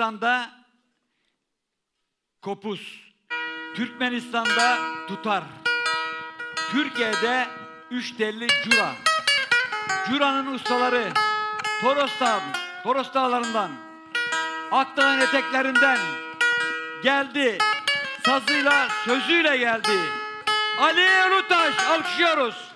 İran'da kopuz, Türkmenistan'da tutar, Türkiye'de üç telli cura. Cura'nın ustaları Toros Dağları'ndan, Akdağ'ın eteklerinden geldi, sazıyla, sözüyle geldi. Ali Ulutaş, alkışlıyoruz.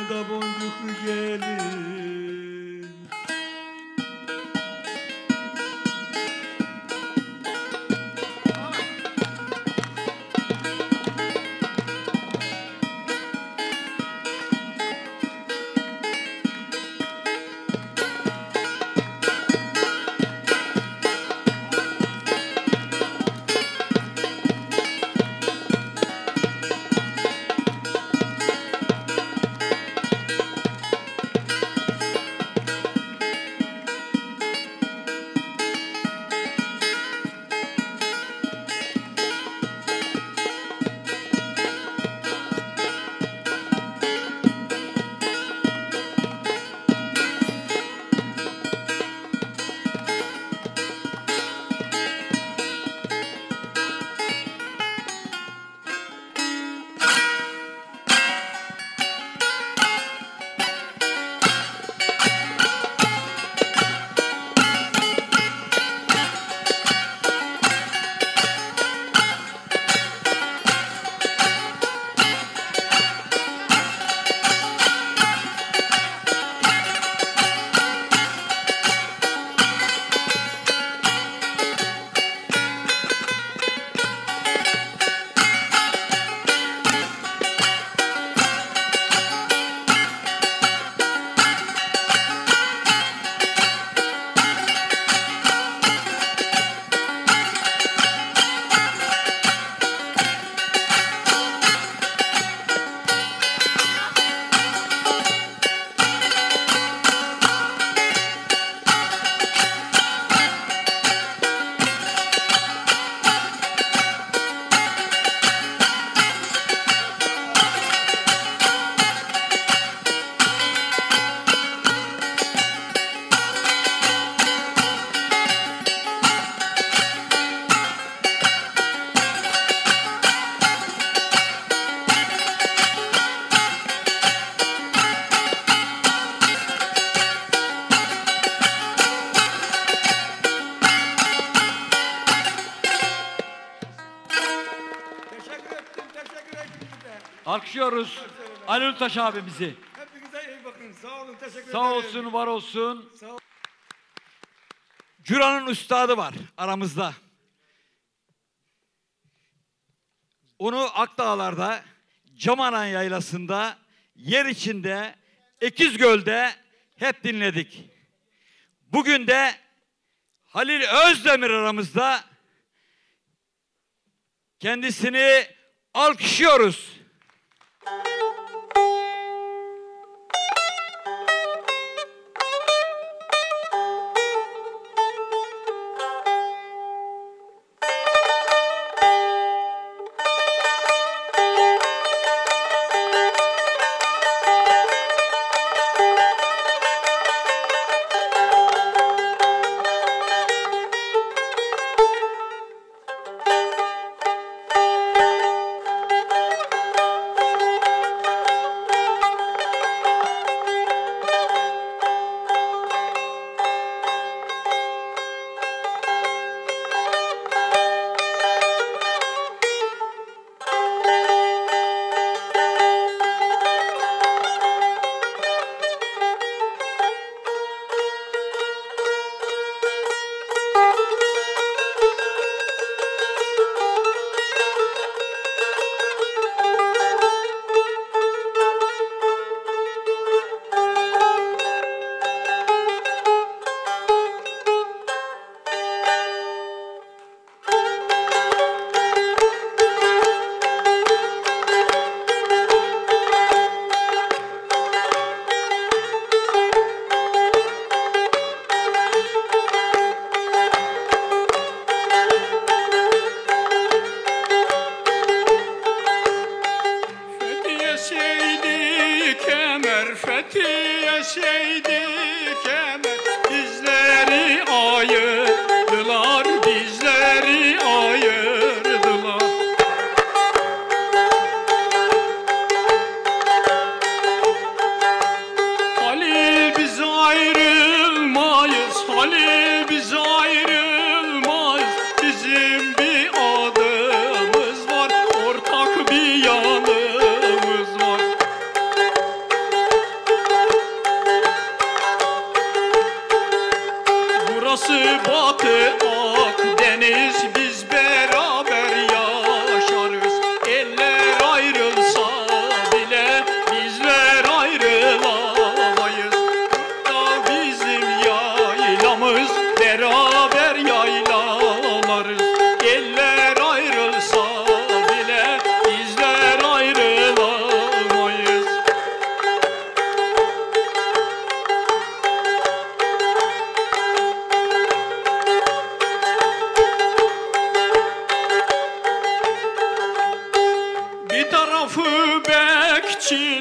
da boncuk gelin. Alkışlıyoruz Ali Ulutaş abimizi. Hepinize iyi bakın. Sağ olun. Teşekkür ederim. Sağ olsun, var olsun. Sağ ol. Cüra'nın üstadı var aramızda. Onu Akdağlar'da, Camanan Yaylası'nda, yer içinde, Ekizgöl'de hep dinledik. Bugün de Halil Özdemir aramızda. Kendisini alkışlıyoruz.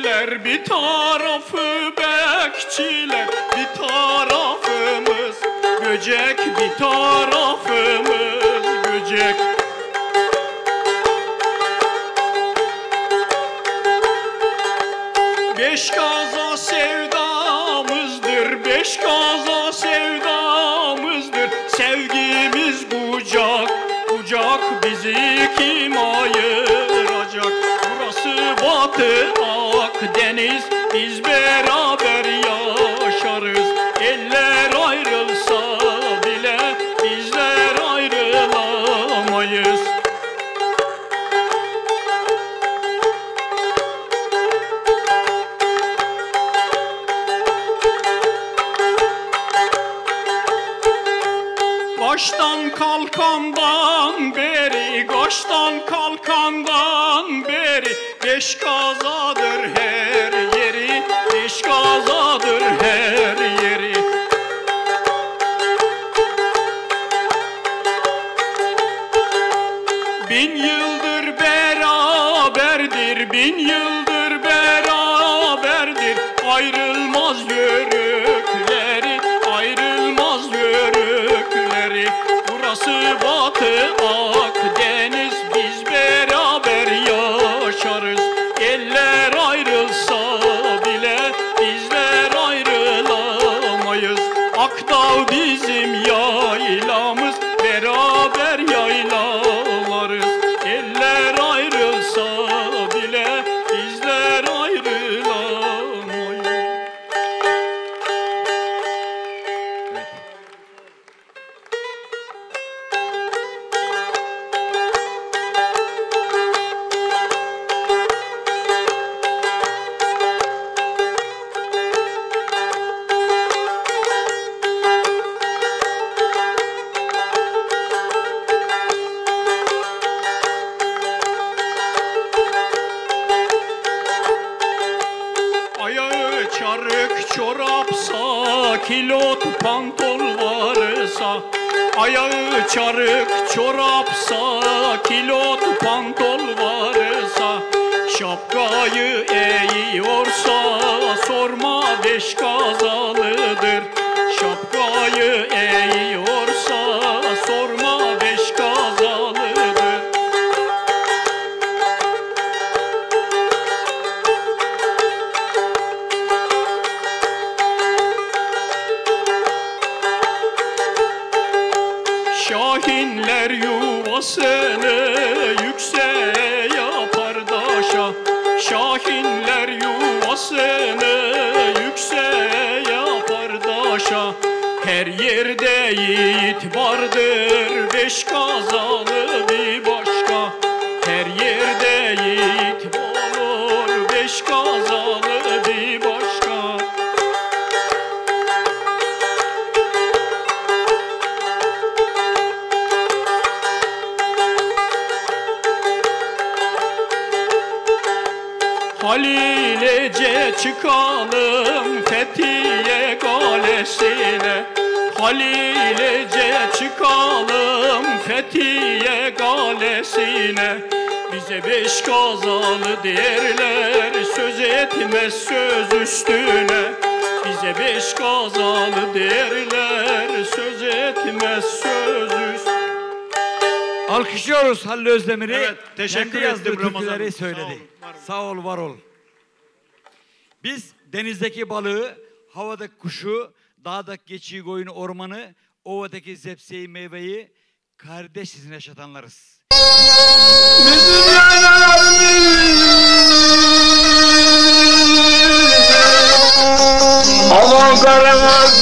bekçiler, bir tarafı bekçiler, bir tarafımız böcek, bir tarafımız böcek. Beş gaza sevdamızdır, beş gaza sevdamızdır. Sevgimiz kucak, kucak, bizi kim ayıracak? Burası Batı Akdeniz, biz beraber yaşarız. Eller ayrılsa bile bizler ayrılamayız. Kaştan kalkandan beri, kaştan kalkandan beri, beş gazadır her yeri, beş gazadır her yeri. Bin yıldır beraberdir, bin yıldır beraberdir, ayrılmaz yörükleri, ayrılmaz yörükleri. Burası Batı Akdeniz, biz beraber yaşarız. Eller ayrılsa bile bizler ayrılamayız. Akdağ bizim yaylamız, beraber yaylalarız. Eller ayrılsa bile bizler ayrılamayız. Ayağı çarık çorapsa, kilot pantol varsa, ayağı çarık çorapsa, kilot pantol varsa, şapkayı eğiyorsa sorma beş gazalıdır. Şapkayı eğiyorsa sorma beş gazalıdır. Şahinler yuvasını yükseğe yapar daşa, şahinler yuvasını yükseğe yapar daşa. Her yerde yiğit vardır, beş gazalı bir başka. Her yerde yiğit olur, beş gazalı bir başka. Halilece çıkalım Fethiye Kalesi'ne, Halilece çıkalım Fethiye Kalesi'ne. Bize beş gazalı derler, söz etmez söz üstüne. Bize beş gazalı derler, söz etmez söz üstüne. Alkışlıyoruz Halil Özdemir'i. Evet, teşekkür Kendi yazdığı ettim Ramazan. türküleri söyledi. Sağ ol, var ol. Biz denizdeki balığı, havadaki kuşu, dağdaki geçiyi, koyunu, ormanı, ovadaki zepseyi, meyveyi kardeş izine yaşatanlarız. Bizim yaylalarımız Aman Karamaz